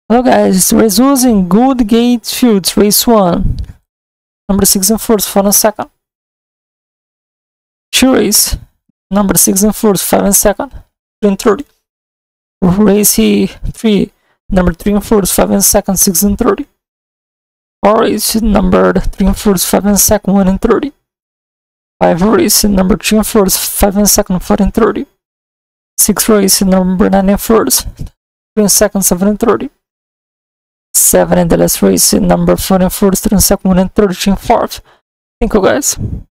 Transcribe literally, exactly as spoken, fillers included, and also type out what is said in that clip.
Hello guys, race using Good Gate Fields, race one. Number six and fourth, four and second. Two race, number six and fourth, five and second, three and thirty. Race three, number three and fourth, five and second, six and thirty. Four race, number three and fourth, five and second, one and thirty. Five race, number three and fourth, five and second, four and thirty. Six race, number nine and fourth, three and second, seven and thirty. Seven and the last race, number four and fourth, three and second, one and thirty, and fourth. Thank you guys.